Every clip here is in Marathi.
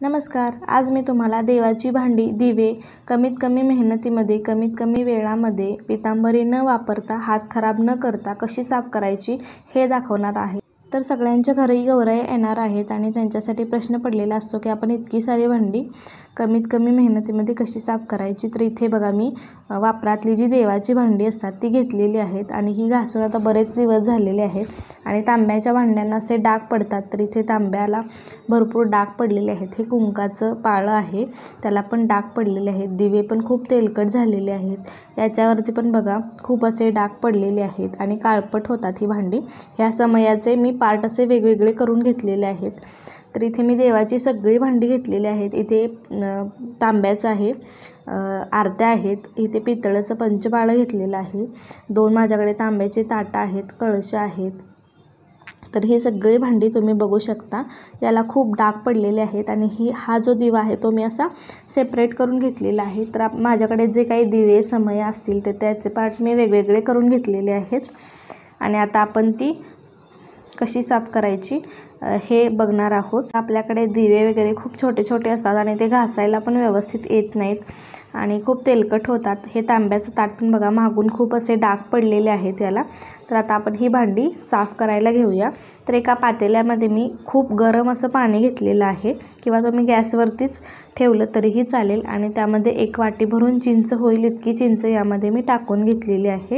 नमस्कार. आज मी तुम्हाला देवाची भांडी, दिवे कमीत कमी मेहनतीमध्ये, कमीत कमी वेळामध्ये, पितांबरी न वापरता, हात खराब न करता कशी साफ करायची हे दाखवणार आहे. तर सगळ्यांच्या घरी गौराई येणार आहेत आणि त्यांच्यासाठी प्रश्न पडलेला असतो की आपण इतकी सारी भांडी कमीत कमी मेहनतीमध्ये कशी साफ करायची. तर इथे बघा मी वापरातली जी देवाची भांडी असतात ती घेतलेली आहेत आणि ही घासून आता बरेच दिवस झालेले आहेत आणि तांब्याच्या भांड्यांना असे डाग पडतात. तर इथे तांब्याला भरपूर डाग पडलेले आहेत. हे कुंकाचं पाळं आहे, त्याला पण डाग पडलेले आहेत. दिवे पण खूप तेलकट झालेले आहेत. याच्यावरती पण बघा खूप असे डाग पडलेले आहेत आणि काळपट होतात ही भांडी. ह्या समयाचे मी पार्ट असे वेगवेगळे करून घेतलेले आहेत. तर इथे मी देवाची सगळी भांडी घेतलेली आहेत. इथे तांब्याचं आहे, आरत्या आहेत. इथे पितळाचं पंचपाळं घेतलेलं आहे. 2 माझ्याकडे तांब्याचे ताटं आहेत, कळश आहेत. तर ही सगळी भांडी तुम्ही बघू शकता. याला खूप डाग पडलेले आहेत आणि हा जो दिवा आहे तो मी असा सेपरेट करून घेतलेला आहे. तर माझ्याकडे जे काही दिवे समय असतील त्याचे पार्ट मी वेगवेगळे करून घेतलेले आहेत आणि आता आपण ती कशी साफ करायची हे बघणार आहोत. आपल्याकडे दिवे वगैरे खूप छोटे छोटे असतात आणि ते घासायला पण व्यवस्थित येत नाहीत आणि खूप तेलकट होतात. हे तांब्याचं ताट पण बघा मागून खूप असे डाग पडलेले आहेत याला. तर आता आपण ही भांडी साफ करायला घेऊया. तर एका पातेल्यामध्ये मी खूप गरम असं पाणी घेतलेलं आहे किंवा तुम्ही गॅसवरतीच ठेवलं तरीही चालेल आणि त्यामध्ये 1 वाटी भरून चिंच होईल इतकी चिंच यामध्ये मी टाकून घेतलेली आहे.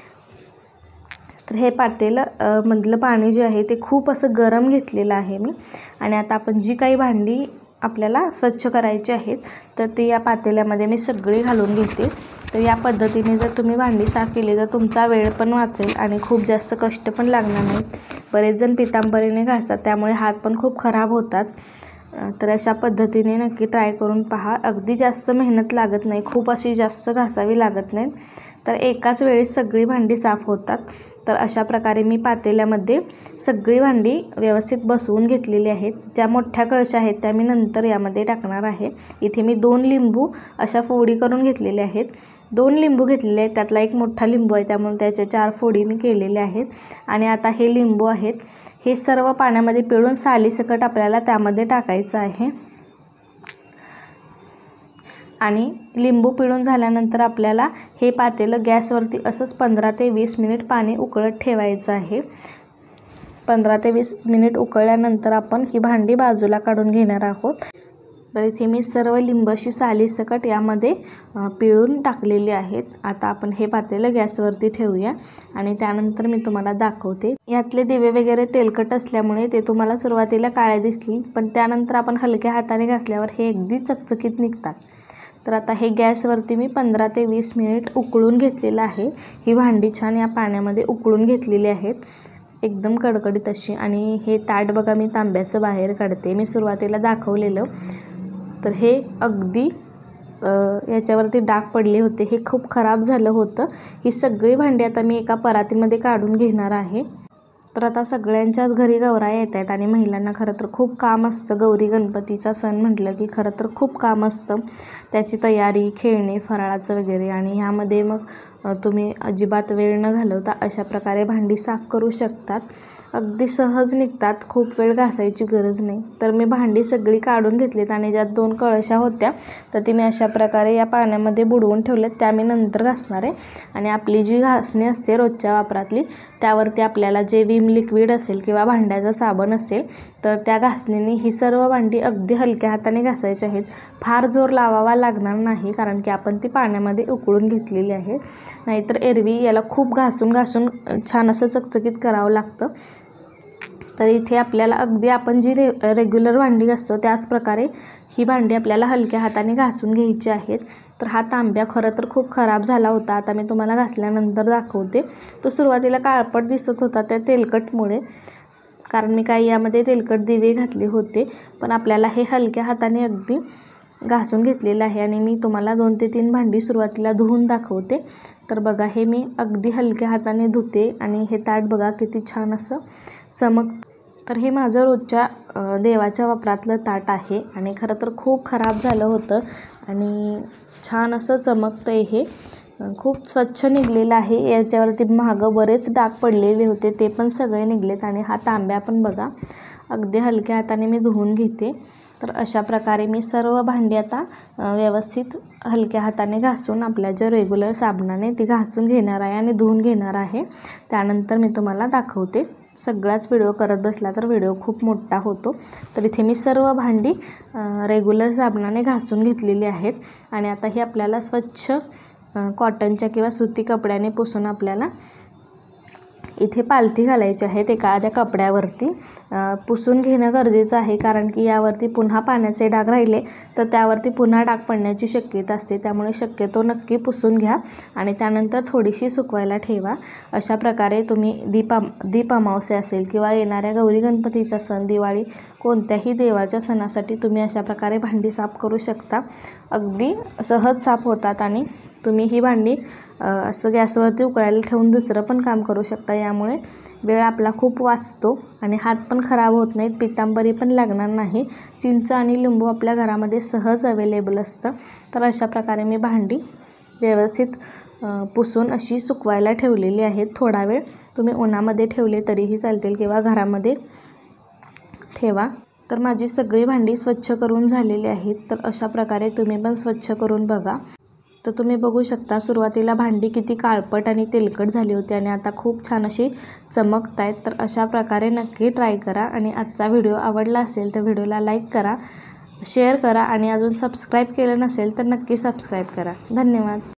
तर हे पातेलं मधलं पाणी जे आहे ते खूप असं गरम घेतलेलं आहे मी आणि आता आपण जी काही भांडी आपल्याला स्वच्छ करायची आहेत तर ती या पातेल्यामध्ये मी सगळी घालून घेते. तर या पद्धतीने जर तुम्ही भांडी साफ केली तर तुमचा वेळ पण वाचेल आणि खूप जास्त कष्ट पण लागणार नाहीत. बरेच जण पितांबरीने घासतात त्यामुळे हात पण खूप खराब होतात. तर अशा पद्धतीने नक्की ट्राय करून पहा. अगदी जास्त मेहनत लागत नाही, खूप अशी जास्त घासावी लागत नाही. तर एकाच वेळी सगळी भांडी साफ होतात. तर अशा प्रकारे मी पातेल्यामध्ये सगळी भांडी व्यवस्थित बसवून घेतलेली आहेत. ज्या मोठ्या कळशा आहेत त्या मी नंतर यामध्ये टाकणार आहे. इथे मी 2 लिंबू अशा फोडी करून घेतलेले आहेत. 2 लिंबू घेतलेले आहेत, त्यातला एक मोठा लिंबू आहे त्यामुळे त्याच्या 4 फोडी मी केलेल्या आहेत. आणि आता हे लिंबू आहेत हे सर्व पाण्यामध्ये पिळून सालीसकट आपल्याला त्यामध्ये टाकायचं आहे आणि लिंबू पिळून झाल्यानंतर आपल्याला हे पातेलं गॅसवरती असंच 15 ते 20 मिनिट पाणी उकळत ठेवायचं आहे. 15 ते 20 मिनिट उकळल्यानंतर आपण ही भांडी बाजूला काढून घेणार आहोत. तर इथे मी सर्व लिंबाची सालीसकट यामध्ये पिळून टाकलेली आहेत. आता आपण हे पातेलं गॅसवरती ठेवूया आणि त्यानंतर मी तुम्हाला दाखवते. यातले दिवे वगैरे तेलकट असल्यामुळे ते तुम्हाला सुरुवातीला काळे दिसतील पण त्यानंतर आपण हलक्या हाताने घासल्यावर हे अगदी चकचकीत निघतात. तर आता हे गॅसवरती मी 15 ते 20 मिनिट उकळून घेतलेलं आहे. ही भांडी छान या पाण्यामध्ये उकळून घेतलेली आहेत एकदम कडकडीत अशी. आणि हे ताट बघा मी तांब्याचं बाहेर काढते. मी सुरुवातीला दाखवलेलं तर हे अगदी याच्यावरती डाग पडले होते, हे खूप खराब झालं होतं. ही सगळी भांडी आता मी एका परातीमध्ये काढून घेणार आहे. तर आता सगळ्यांच्याच घरी गौराई येत आहेत आणि महिलांना खरं तर खूप काम असतं. गौरी गणपतीचा सण म्हटलं की खरं तर खूप काम असतं. त्याची तयारी, खेळणे, फराळाचं वगैरे आणि ह्यामध्ये मग तुम्ही अजिबात वेळ न घालवता अशा प्रकारे भांडी साफ करू शकतात. अगदी सहज निघतात, खूप वेळ घासायची गरज नाही. तर मी भांडी सगळी काढून घेतलीत आणि ज्यात 2 कळशा होत्या तर ती मी अशा प्रकारे या पाण्यामध्ये बुडवून ठेवलेत. त्या मी नंतर घासणार आहे आणि आपली जी घासणी असते रोजच्या वापरातली त्यावरती आपल्याला जे विम लिक्विड असेल किंवा भांड्याचा साबण असेल तर त्या घासणीने ही सर्व भांडी अगदी हलक्या हाताने घासायची आहेत. फार जोर लावावा लागणार नाही कारण की आपण ती पाण्यामध्ये उकळून घेतलेली आहे. नाहीतर एरवी याला खूप घासून घासून छान असं चकचकीत करावं लागतं. तर इथे आपल्याला अगदी आपण जी रेग्युलर भांडी घासतो त्याच प्रकारे ही भांडी आपल्याला हलक्या हाताने घासून घ्यायची आहेत. तर हा तांब्या खरं तर खूप खराब झाला होता. आता मी तुम्हाला घासल्यानंतर दाखवते. तो सुरुवातीला काळपट दिसत होता त्या तेलकटमुळे, कारण मी काही यामध्ये तेलकट दिवे घातले होते. पण आपल्याला हे हलक्या हाताने अगदी घासून घेतलेलं आहे आणि मी तुम्हाला 2 ते 3 भांडी सुरुवातीला धुवून दाखवते. तर बघा हे मी अगदी हलक्या हाताने धुते आणि हे ताट बघा किती छान असं चमक. तर हे माझं रोजच्या देवाच्या वापरातलं ताट आहे आणि खरं तर खूप खराब झालं होतं आणि छान असं चमकतं आहे. हे खूप स्वच्छ निघलेलं आहे. याच्यावरती मागं बरेच डाग पडलेले होते ते पण सगळे निघलेत आणि हा तांब्या पण बघा अगदी हलक्या हाताने मी धुवून घेते तर अशा प्रकारे मी सर्व भांडी आता व्यवस्थित हलक्या हाताने घासून आपल्या ज्या रेग्युलर साबणाने ती घासून घेणार आहे आणि धुवून घेणार आहे. त्यानंतर मी तुम्हाला दाखवते. सगळाच व्हिडिओ करत बसला तर व्हिडिओ खूप मोठा होतो. तर इथे मी सर्व भांडी रेग्युलर साबणाने घासून घेतलेली आहेत आणि आता ही आपल्याला स्वच्छ कॉटनच्या किंवा सुती कपड्याने पुसून आपल्याला इथे पालथी घालायची आहे. एखाद्या कपड्यावरती पुसून घेणं गरजेचं आहे, कारण की यावरती पुन्हा पाण्याचे डाग राहिले तर त्यावरती पुन्हा डाग पडण्याची शक्यता असते. त्यामुळे शक्यतो नक्की पुसून घ्या आणि त्यानंतर थोडीशी सुकवायला ठेवा. अशा प्रकारे तुम्ही दीप अमावस्या असेल किंवा येणाऱ्या गौरी गणपतीचा सण, दिवाळी, कोणत्याही देवाच्या सणासाठी तुम्ही अशा प्रकारे भांडी साफ करू शकता. अगदी सहज साफ होतात आणि तुम्ही ही भांडी असं गॅसवरती उकळायला ठेवून दुसरं पण काम करू शकता. यामुळे वेळ आपला खूप वाचतो आणि हात पण खराब होत नाहीत, पितांबरी पण लागणार नाही. चिंच आणि लिंबू आपल्या घरामध्ये सहज अवेलेबल असतं. तर अशा प्रकारे मी भांडी व्यवस्थित पुसून अशी सुकवायला ठेवलेली आहेत. थोडा वेळ तुम्ही उन्हामध्ये ठेवले तरीही चालतील किंवा घरामध्ये ठेवा. तर माझी सगळी भांडी स्वच्छ करून झालेली आहेत. तर अशा प्रकारे तुम्ही पण स्वच्छ करून बघा. तर तुम्ही बघू शकता सुरुवातीला भांडी किती काळपट आणि तेलकट झाली होती आणि आता खूप छान अशी चमकत आहेत. तर अशा प्रकारे नक्की ट्राय करा आणि आजचा व्हिडिओ आवडला असेल तर व्हिडिओला लाईक करा, शेअर करा आणि अजून सबस्क्राईब केलं नसेल तर नक्की सबस्क्राईब करा. धन्यवाद.